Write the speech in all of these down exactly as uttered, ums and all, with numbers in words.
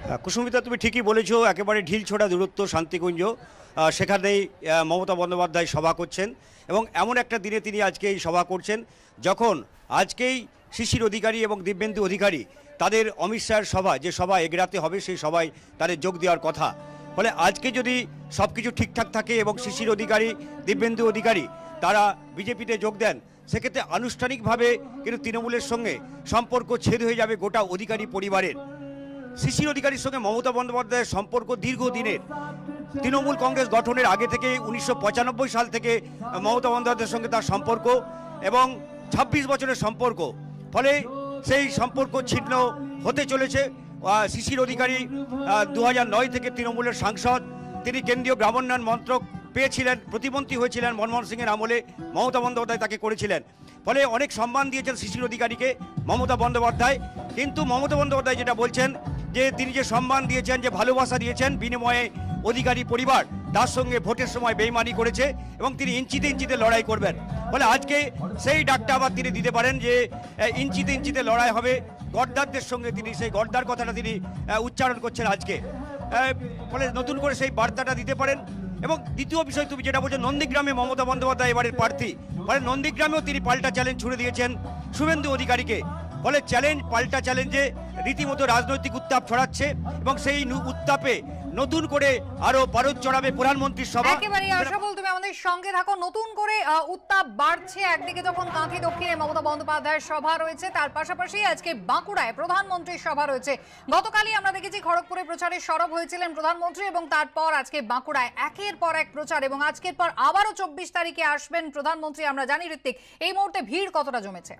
আহ, কুসুমিতা, তুমি ঠিকই বলেছো, একেবারে ঢিলছোড়া দূরত্ব শান্তিকুঞ্জ, আহ, সেখানেই আহ, মমতা বন্দ্যোপাধ্যায় সভা করছেন এবং এমন একটা দিনে তিনি আজকে এই সভা করছেন যখন আজকেই শিশির অধিকারী এবং দিব্যেন্দু অধিকারী তাদের অমিত শাহের সভা, যে সভা এগরাতে হবে সেই সভায় তাদের যোগ দেওয়ার কথা। ফলে আজকে যদি সব কিছু ঠিকঠাক থাকে এবং শিশির অধিকারী, দিব্যেন্দু অধিকারী তারা বিজেপিতে যোগ দেন, সেক্ষেত্রে আনুষ্ঠানিকভাবে কিন্তু তৃণমূলের সঙ্গে সম্পর্ক ছেদ হয়ে যাবে গোটা অধিকারী পরিবারের। শিশির অধিকারীর সঙ্গে মমতা বন্দ্যোপাধ্যায়ের সম্পর্ক দীর্ঘদিনের। তৃণমূল কংগ্রেস গঠনের আগে থেকে উনিশশো পঁচানব্বই সাল থেকে মমতা বন্দ্যোপাধ্যায়ের সঙ্গে তার সম্পর্ক এবং ছাব্বিশ বছরের সম্পর্ক। ফলে সেই সম্পর্ক ছিন্ন হতে চলেছে। আহ, শিশির অধিকারী দু হাজার নয় থেকে তৃণমূলের সাংসদ, তিনি কেন্দ্রীয় গ্রামোন্নয়ন মন্ত্রক পেয়েছিলেন, প্রতিমন্ত্রী হয়েছিলেন মনমোহন সিংয়ের আমলে, মমতা বন্দ্যোপাধ্যায় তাকে করেছিলেন। ফলে অনেক সম্মান দিয়েছেন শিশির অধিকারীকে মমতা বন্দ্যোপাধ্যায়। কিন্তু মমতা বন্দ্যোপাধ্যায় যেটা বলছেন যে তিনি যে সম্মান দিয়েছেন, যে ভালোবাসা দিয়েছেন, বিনিময়ে অধিকারী পরিবার তার সঙ্গে ভোটের সময় বেইমানি করেছে এবং তিনি ইঞ্চিতে ইঞ্চিতে লড়াই করবেন। ফলে আজকে সেই ডাকটা আবার তিনি দিতে পারেন যে আহ, ইঞ্চিতে ইঞ্চিতে লড়াই হবে গদ্দারদের সঙ্গে। তিনি সেই গদ্দার কথাটা তিনি আহ, উচ্চারণ করছেন আজকে। আহ, ফলে নতুন করে সেই বার্তাটা দিতে পারেন। এবং দ্বিতীয় বিষয়, তুমি যেটা বলছো, নন্দীগ্রামে মমতা বন্দ্যোপাধ্যায় এবারের প্রার্থী, ফলে নন্দীগ্রামেও তিনি পাল্টা চ্যালেঞ্জ ছুড়ে দিয়েছেন শুভেন্দু অধিকারীকে। ফলে চ্যালেঞ্জ, পাল্টা চ্যালেঞ্জে রীতিমতো রাজনৈতিক উত্তাপ ছড়াচ্ছে এবং সেই নু- উত্তাপে নতুন করে আরো পারদ চড়াবে প্রধানমন্ত্রীর সভা। একেবারে আশাবল, তুমি আমাদের সঙ্গে থাকো। নতুন করে আহ, উত্তাপ বাড়ছে। একদিকে যখন কাঁথি দক্ষিণে মমতা বন্দ্যোপাধ্যায়ের সভা রয়েছে, তার পাশাপাশি আজকে বাঁকুড়ায় প্রধানমন্ত্রীর সভা রয়েছে। গতকালই আমরা দেখেছি খড়গপুরে প্রচারে সরব হয়েছিলেন প্রধানমন্ত্রী এবং তারপর আজকে বাঁকুড়ায় একের পর এক প্রচার এবং আজকের পর আবারও চব্বিশ তারিখে আসবেন প্রধানমন্ত্রী। আমরা জানি ঋত্বিক, এই মুহূর্তে ভিড় কতটা জমেছে?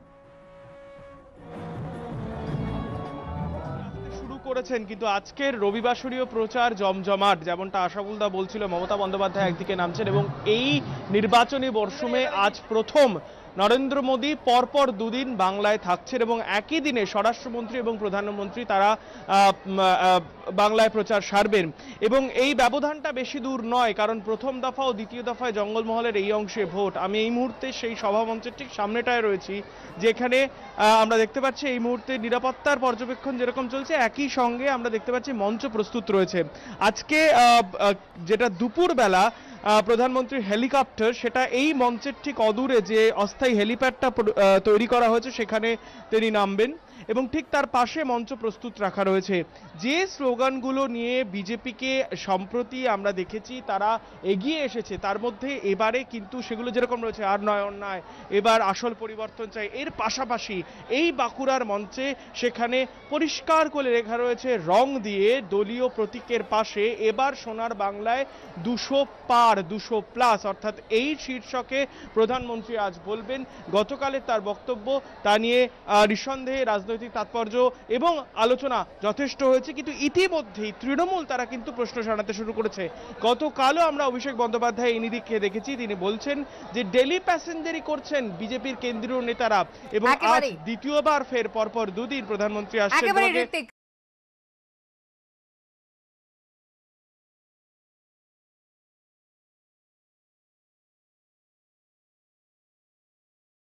শুরু করেছেন কিন্তু আজকের রবিবাসরীয় প্রচার জমজমাট, যেমনটা আশাবুলদা বলছিল, মমতা বন্দ্যোপাধ্যায় একদিকে নামছেন এবং এই নির্বাচনী মরশুমে আজ প্রথম নরেন্দ্র মোদী পরপর দুদিন বাংলায় থাকছেন এবং একই দিনে স্বরাষ্ট্রমন্ত্রী এবং প্রধানমন্ত্রী তারা বাংলায় প্রচার সারবেন। এবং এই ব্যবধানটা বেশি দূর নয়, কারণ প্রথম দফা ও দ্বিতীয় দফায় জঙ্গলমহলের এই অংশে ভোট। আমি এই মুহূর্তে সেই সভামঞ্চের ঠিক সামনেটায় রয়েছি, যেখানে আমরা দেখতে পাচ্ছি এই মুহূর্তে নিরাপত্তার পর্যবেক্ষণ যেরকম চলছে, একই সঙ্গে আমরা দেখতে পাচ্ছি মঞ্চ প্রস্তুত রয়েছে। আজকে যেটা দুপুরবেলা প্রধানমন্ত্রীর হেলিকপ্টার, সেটা এই মঞ্চের ঠিক অদূরে যে অস্থায়ী হেলিপ্যাডটা তৈরি করা হয়েছে সেখানে তিনি নামবেন এবং ঠিক তার পাশে মঞ্চ প্রস্তুত রাখা রয়েছে। যে স্লোগানগুলো নিয়ে বিজেপিকে সম্প্রতি আমরা দেখেছি তারা এগিয়ে এসেছে, তার মধ্যে এবারে কিন্তু সেগুলো যেরকম রয়েছে, আর নয় অন্যায়, এবার আসল পরিবর্তন চাই, এর পাশাপাশি এই বাঁকুড়ার মঞ্চে সেখানে পরিষ্কার করে লেখা রয়েছে রং দিয়ে দলীয় প্রতীকের পাশে, এবার সোনার বাংলায় দুশো পার, দুশো প্লাস, অর্থাৎ এই শীর্ষকে প্রধানমন্ত্রী আজ বলবেন। গতকালের তার বক্তব্য, তা নিয়ে নিঃসন্দেহে রাজনৈতিক তাৎপর্য এবং আলোচনা যথেষ্ট হয়েছে, কিন্তু ইতিমধ্যেই তৃণমূল তারা কিন্তু প্রশ্ন জানাতে শুরু করেছে। গতকালও আমরা অভিষেক বন্দ্যোপাধ্যায় এই নিরিখে দেখেছি, তিনি বলছেন যে ডেলি প্যাসেঞ্জারি করছেন বিজেপির কেন্দ্রীয় নেতারা এবং আজ দ্বিতীয়বার ফের পরপর দুদিন প্রধানমন্ত্রী আসছেন।